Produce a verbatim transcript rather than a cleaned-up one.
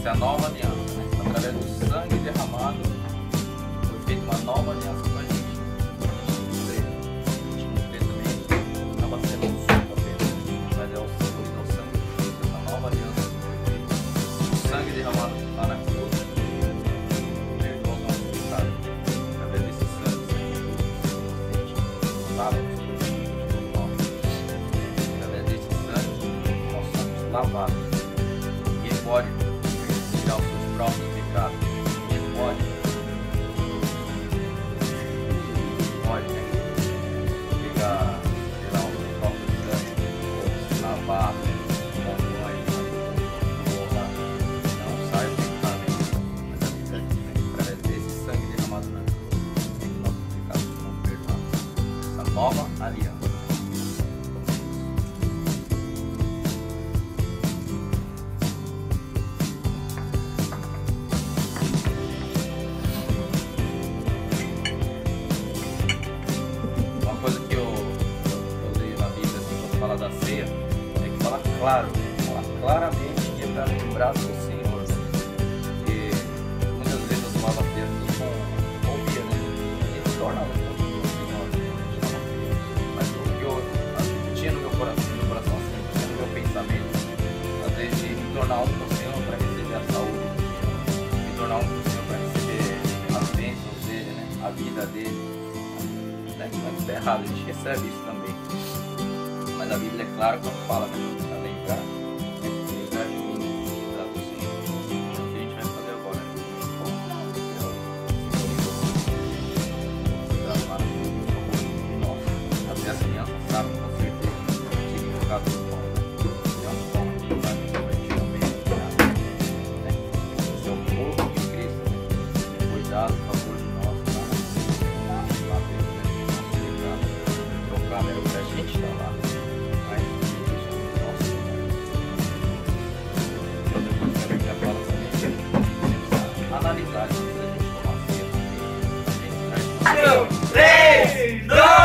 Essa é a nova aliança, né? Através do sangue derramado, foi feita uma nova aliança com a gente. A gente não crê também, acaba sendo um suco apenas, mas é o sangue, é o sangue de Cristo, essa nova aliança que foi feita. O sangue derramado lá na cruz perdoa os nossos pecados. Através desse sangue, a gente estava através desse sangue, nós somos lavados. Ninguém pode tirar os seus próprios pecados. Ninguém pode. Pode, né? Pegar, tirar o seu próprio sangue, se lavar, tomar banho, rolar. Não sai o pecado. Mas a Bíblia diz, né? Através desse sangue derramado na cruz, é que nossos pecados são perdoados. Essa nova aliança. Da ceia, é que fala claro, fala claramente que é para lembrar do Senhor, porque muitas vezes as palavras dessas não ouvia, né? E torna o Senhor, mas o que eu tinha no meu coração, no meu coração assim, tinha no meu pensamento, às vezes de me tornar um com o Senhor para receber a saúde do Senhor, me tornar um com o Senhor para receber as bênçãos dele, né? A vida dele, né? Não é que está errado, a gente recebe isso também. Mas a Bíblia é clara quando fala, né? Para lembrar, né? Lembrar de mim, lembrar do Senhor. O que a gente vai fazer agora? Bom, eu lá no nosso, até as crianças sabem com certeza o significado do pão, né? É um pão que vai efetivamente, né? Esse é o corpo de Cristo, né? Cuidado, por favor, de nós, tá? Lá dentro, né? Nosso pecado, trocar, né? O que a gente está lá. Analisar antes da gente tomar ceia. três, dois